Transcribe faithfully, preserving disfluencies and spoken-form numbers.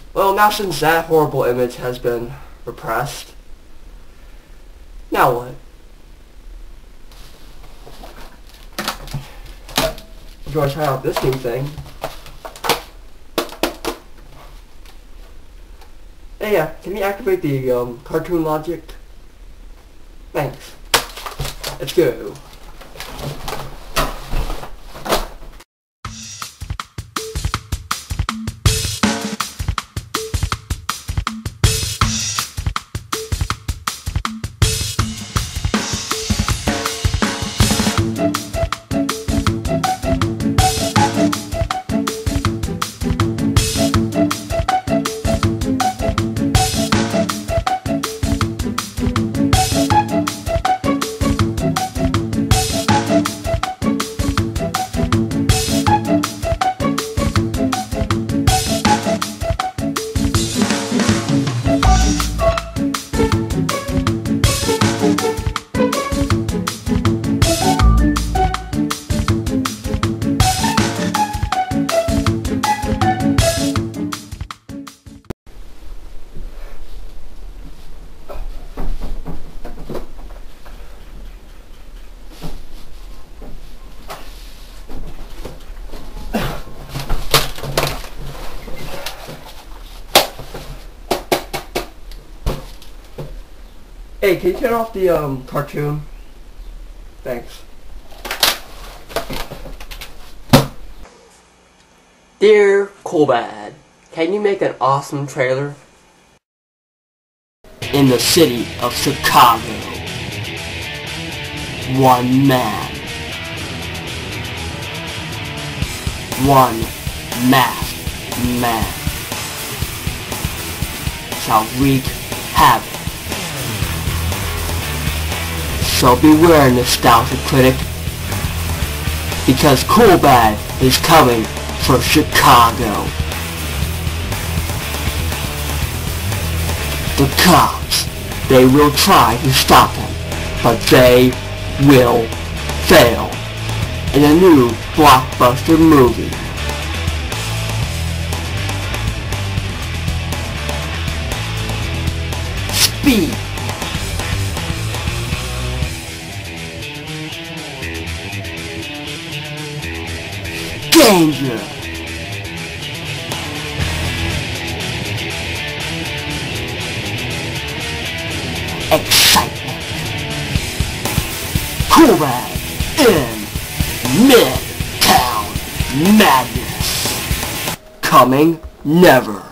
Well, now since that horrible image has been repressed, now what? If you want to try out this new thing. Hey, yeah, can you activate the um, cartoon logic? Thanks. Let's go. Hey, can you turn off the um cartoon? Thanks. Dear CoolBad, can you make an awesome trailer? In the city of Chicago, one man, one masked man shall wreak havoc. So beware, nostalgia critic, because CoolBad is coming for Chicago. The cops, they will try to stop him, but they will fail in a new blockbuster movie. Speed. Danger! Excitement! CoolBad in Midtown Madness! Coming never!